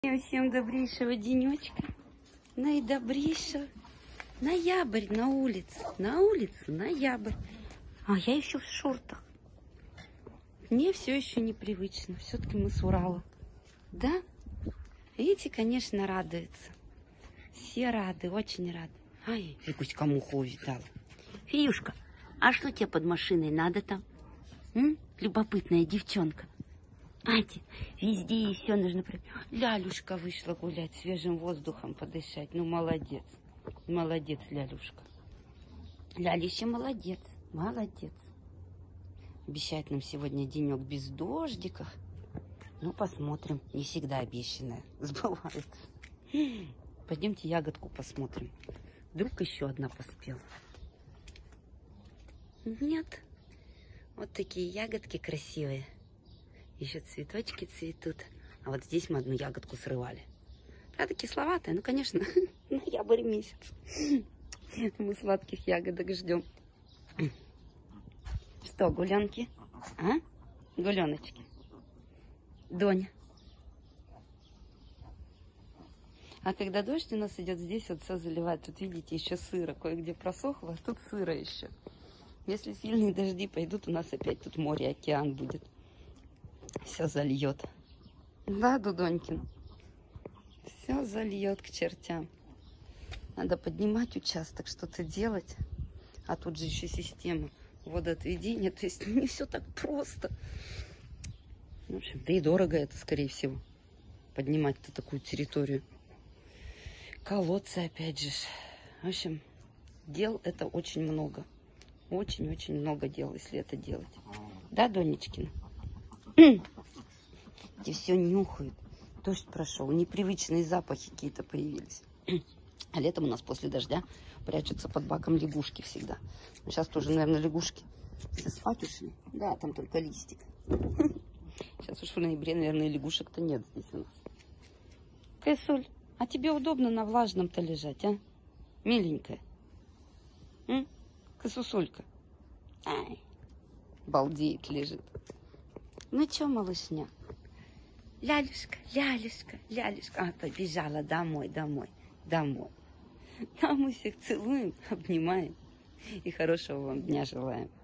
Всем добрейшего денечка. Наидобрейшего. Ноябрь на улице. На улице ноябрь. А я еще в шортах. Мне все еще непривычно. Все-таки мы с Урала. Да? Видите, конечно, радуются. Все рады, очень рады. Ай, Викуська муху увидала. Фиюшка, а что тебе под машиной надо там? Любопытная девчонка. Ати, везде и все нужно. Лялюшка вышла гулять, свежим воздухом подышать. Ну, молодец. Молодец, Лялюшка. Лялища молодец. Молодец. Обещает нам сегодня денек без дождиков. Ну, посмотрим. Не всегда обещанное сбывается. Пойдемте ягодку посмотрим. Вдруг еще одна поспела. Нет. Вот такие ягодки красивые. Еще цветочки цветут. А вот здесь мы одну ягодку срывали. Правда, кисловатая. Ну, конечно, ноябрь месяц. Мы сладких ягодок ждем. Что, гуленки? А? Гуленочки. Доня. А когда дождь у нас идет, здесь вот все заливает. Тут, видите, еще сыро. Кое-где просохло, а тут сыро еще. Если сильные дожди пойдут, у нас опять тут море, океан будет. Все зальет. Да, Дудонькин? Все зальет к чертям. Надо поднимать участок, что-то делать. А тут же еще система водоотведения. То есть не все так просто. В общем, да и дорого это, скорее всего. Поднимать-то такую территорию. Колодцы, опять же. В общем, дел это очень много. Очень-очень много дел, если это делать. Да, Донечкин? Где все нюхают. Дождь прошел, непривычные запахи какие-то появились. А летом у нас после дождя прячутся под баком лягушки всегда. Но сейчас тоже, наверное, лягушки все спать ушли. Да, там только листик. Сейчас уж в ноябре, наверное, лягушек-то нет здесь у нас. Кэсуль, а тебе удобно на влажном-то лежать, а? Миленькая. Косусолька. Ай, балдеет лежит. Ну что, малышня? Лялюшка, Лялюшка, Лялюшка. А, побежала домой, домой, домой. А мы всех целуем, обнимаем. И хорошего вам дня желаем.